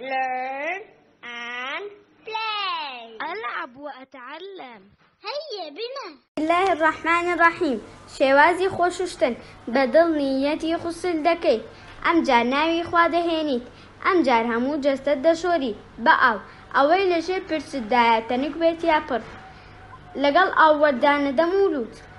learn and play. ألعب وأتعلم. هيا بنا. بسم الله الرحمن الرحيم. شێوازی خۆشوشتن بەدڵ نیەتی خوسل دەکەی، ئەم جار ناوی خوا دەهێنیت، ئەم جار هەموو جەستەت دەشۆری بە ئاو، ئەوەی لەژێر پرسیدایە تەنک بێت یا پڕ، لەگەڵ ئاووەردانەدە مولوت.